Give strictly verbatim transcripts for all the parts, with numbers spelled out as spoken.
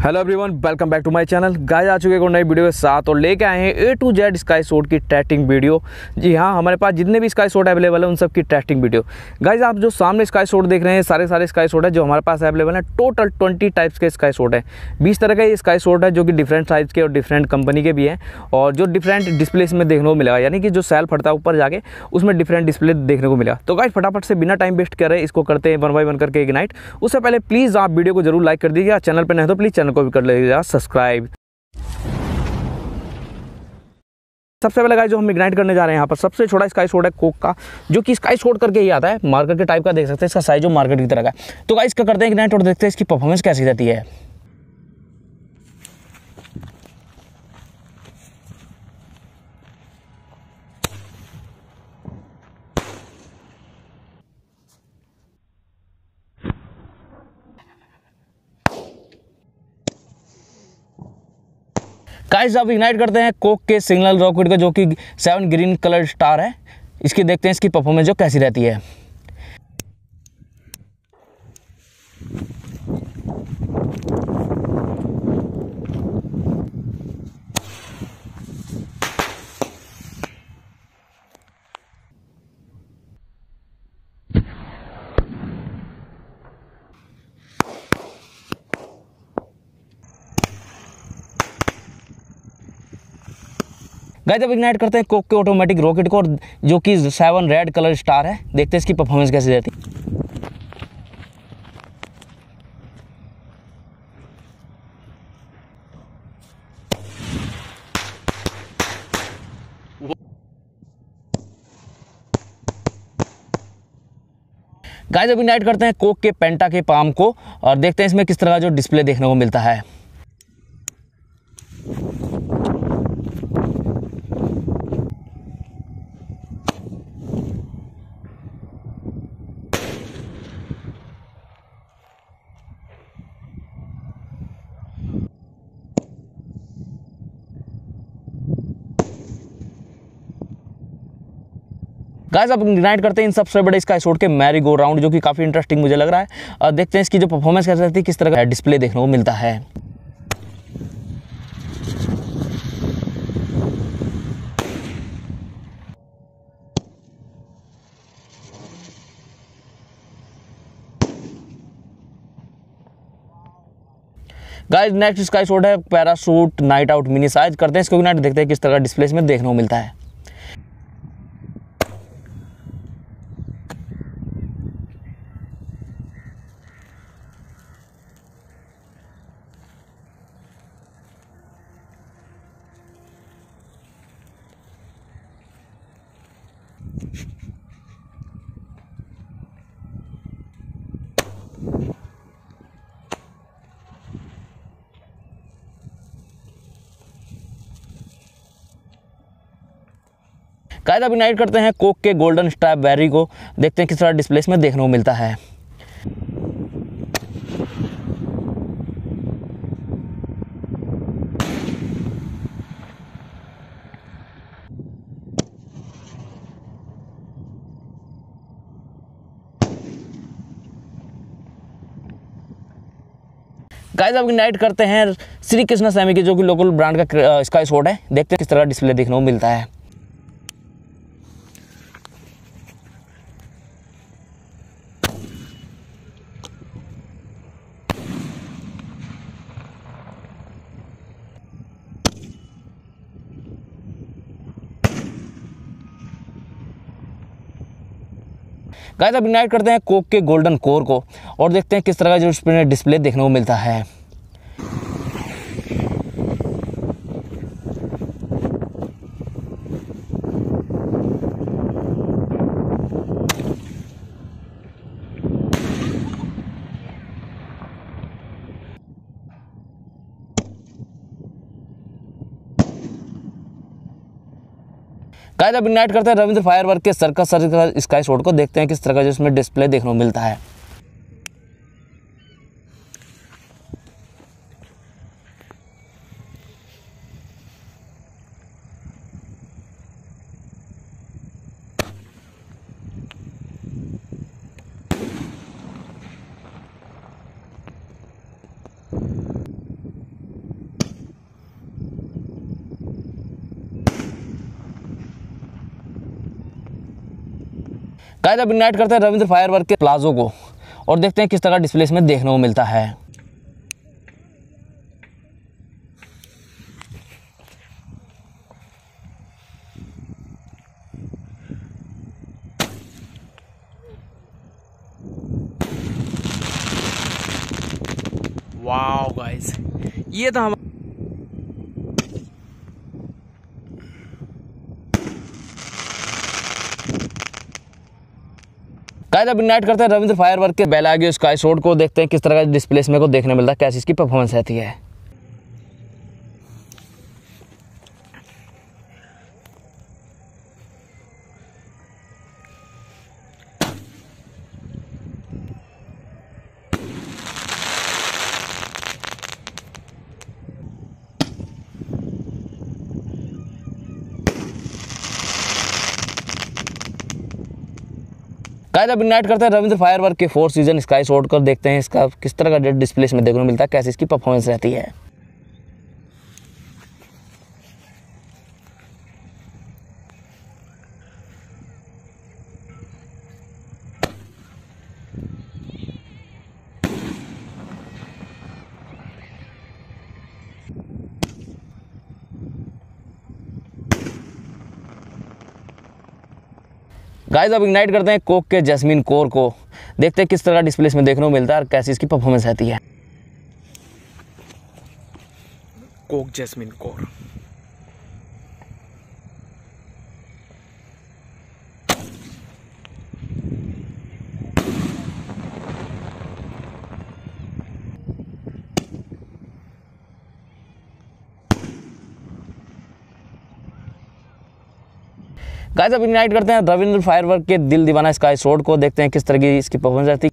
Hello everyone, welcome back to my channel. Guys आ चुके हैं नई वीडियो के साथ और लेके आए हैं A to Z sky shot की टेस्टिंग वीडियो। जी हाँ, हमारे पास जितने भी स्काई शॉट अवेलेबल है उन सब की टेस्टिंग वीडियो। गाइस आप जो सामने स्काई शॉट देख रहे हैं सारे सारे स्काई शॉट है जो हमारे पास अवेलेबल है। टोटल ट्वेंटी टाइप्स के स्काई शॉट है, बीस तरह के स्काई शॉट है जो कि डिफरेंट साइज़ के और डिफरेंट कंपनी के भी हैं और जो डिफरेंट डिस्प्ले में देखने को मिलेगा, यानी कि जो सेल फटता है ऊपर जाके उसमें डिफरेंट डिस्प्ले देखने को मिलेगा। तो गाइस फटाफट से बिना टाइम वेस्ट कर रहे इसको करते हैं वन बाई वन करके इग्नाइट। उससे पहले प्लीज़ आप वीडियो को जरूर लाइक कर दीजिएगा, चैनल पर नहीं तो प्लीज़ चैनल को भी कर लीजिएगा सब्सक्राइब। सबसे पहले गाइस जो हम इग्नाइट करने जा रहे हैं यहाँ पर सबसे छोटा स्काई शॉट है कोक का, जो कि स्काई शॉट करके ही आता है, मार्केट के टाइप का देख सकते हैं। इसका साइज जो मार्केट की तरह का है। तो गाइस क्या करते हैं इग्नाइट और देखते हैं इसकी परफॉर्मेंस कैसी रहती है। गाइस अब इग्नाइट करते हैं कोक के सिग्नल रॉकेट का, जो कि सेवन ग्रीन कलर स्टार है। इसकी देखते हैं इसकी परफॉर्मेंस जो कैसी रहती है। गाइस अब इग्नाइट करते हैं कोक के ऑटोमेटिक रॉकेट को, जो कि सेवन रेड कलर स्टार है। देखते हैं इसकी परफॉर्मेंस कैसी रहती है। गाइस अब इग्नाइट करते हैं कोक के पेंटा के पाम को और देखते हैं इसमें किस तरह का जो डिस्प्ले देखने को मिलता है। गाइस अब इग्नाइट करते हैं इन सबसे बड़े स्काई शॉट के मैरी गो राउंड, जो कि काफ़ी इंटरेस्टिंग मुझे लग रहा है। और देखते हैं इसकी जो परफॉर्मेंस कैसे रहती है, किस तरह का डिस्प्ले देखने को मिलता है। गाइस नेक्स्ट स्काई शॉट है parachute night out mini size. करते हैं इसको इग्नाइट, देखते हैं किस तरह का डिस्प्ले में देखने को मिलता है। गाइस अब इग्नाइट करते हैं कोक के गोल्डन स्ट्रैप बेरी को, देखते हैं किस तरह डिस्प्ले में देखने को मिलता है। गाइस अब इग्नाइट करते हैं श्री कृष्णा सेमी के, जो कि लोकल ब्रांड का स्काई शॉट है। देखते हैं किस तरह का डिस्प्ले देखने को मिलता है। गाइस अब इग्नाइट करते हैं कोक के गोल्डन कोर को और देखते हैं किस तरह का जो डिस्प्ले देखने को मिलता है। गाइस अब इग्नाइट करते हैं रविंद्र फायरवर्क के सर्कस सर्कल स्काई शॉट को, देखते हैं किस तरह का जिसमें डिस्प्ले देखने को मिलता है। गाइस अब इग्नाइट करते हैं रविंद्र फायरवर्क के प्लाजो को और देखते हैं किस तरह डिस्प्ले इसमें देखने को मिलता है। वाओ गाइस, ये तो हम गाइस अब इग्नाइट करते हैं रविंद्र फायरवर्क के बेलागियो स्काई शॉट को, देखते हैं किस तरह का डिस्प्ले इसमें को देखने मिलता है, कैसी इसकी परफॉर्मेंस रहती है। गाइस अब इग्नाइट करते हैं रविंद्र फायरवर्क के फोर सीजन स्काई शॉट कर, देखते हैं इसका किस तरह का डेड डिस्प्ले में देखने को मिलता है, कैसी इसकी परफॉर्मेंस रहती है। गाइस अब इग्नाइट करते हैं कोक के जैस्मिन कोर को, देखते हैं किस तरह का डिस्प्ले इसमें देखने को मिलता है और कैसी इसकी परफॉर्मेंस रहती है। Cock jasmine core. गाइस अब इग्नाइट करते हैं रविंद्र फायरवर्क के दिल दीवाना स्काई शॉट को, देखते हैं किस तरह की इसकी परफॉर्मेंस रहती है।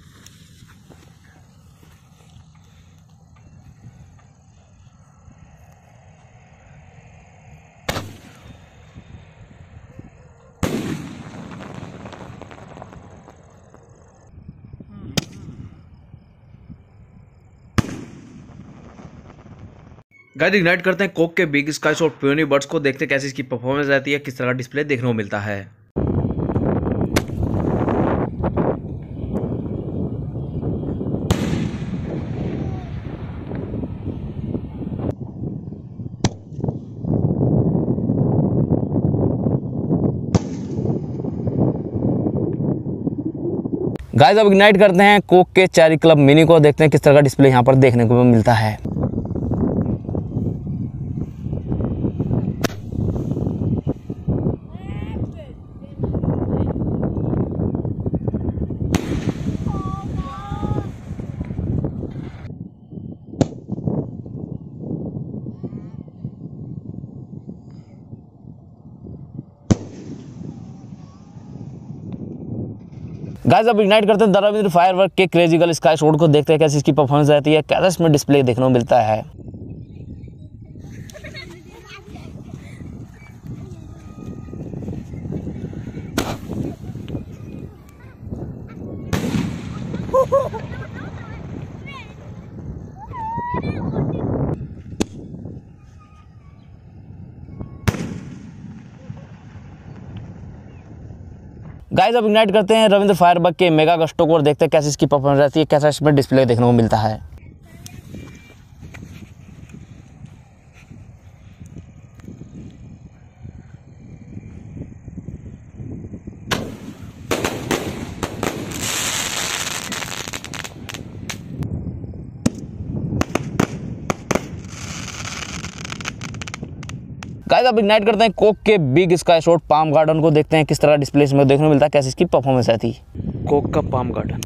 गाइस इग्नाइट करते हैं कोक के big sky shot peony birds को, देखते हैं कैसी इसकी परफॉर्मेंस रहती है, किस तरह का डिस्प्ले देखने को मिलता है। गाइस अब इग्नाइट करते हैं कोक के चेरी क्लब मिनी को, देखते हैं किस तरह का डिस्प्ले यहाँ पर देखने को मिलता है। गाइस अब इग्नाइट करते हैं रविंद्र फायरवर्क के क्रेजी गर्ल स्काई शॉट को, देखते हैं कैसी इसकी परफॉर्मेंस रहती है, कैसा इसमें डिस्प्ले देखने को मिलता है। गाइस अब इग्नाइट करते हैं रविंद्र फायरवर्क के मेगा गस्टो को और देखते हैं कैसी इसकी परफॉर्मेंस रहती है, कैसा इसमें डिस्प्ले देखने को मिलता है। गाइस अब इग्नाइट करते हैं कोक के big sky shot palm garden को, देखते हैं किस तरह डिस्प्ले इसमें देखने को मिलता है, कैसी इसकी परफॉर्मेंस रहती है। कोक का पाम गार्डन।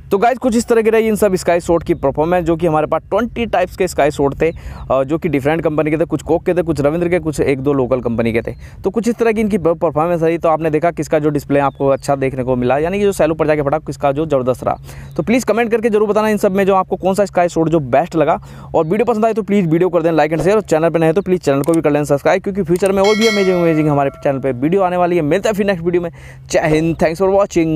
तो गाइज कुछ इस तरह की रही इन सब स्काई शॉट की परफॉर्मेंस, जो कि हमारे पास ट्वेंटी टाइप्स के स्काई शॉट थे, जो कि डिफरेंट कंपनी के थे, कुछ कोक के थे, कुछ रविंद्र के, कुछ एक दो लोकल कंपनी के थे। तो कुछ इस तरह की इनकी परफॉर्मेंस रही। तो आपने देखा किसका जो डिस्प्ले आपको अच्छा देखने को मिला, यानी कि जो सैलो पर जाके फटा किसका जो ज़बरदस्त रहा। तो प्लीज़ कमेंट करके जरूर बताना इन सब में जो आपको कौन सा स्काई शॉट जो बेस्ट लगा। और वीडियो पसंद आए तो प्लीज़ वीडियो कर दें लाइक एंड शेयर, और चैनल पर नहीं तो प्लीज़ चैनल को भी कर लें सब्सक्राइब, क्योंकि फ्यूचर में और भी अमेजिंग अमेजिंग हमारे चैनल पर वीडियो आने वाली है। मिलता है फिर नेक्स्ट वीडियो में। जय हिंद, थैंक्स फॉर वॉचिंग।